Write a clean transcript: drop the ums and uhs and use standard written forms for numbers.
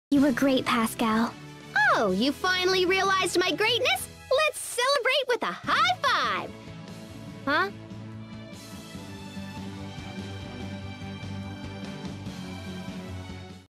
You were great, Pascal. Oh, you finally realized my greatness? Let's celebrate with a high five! Huh?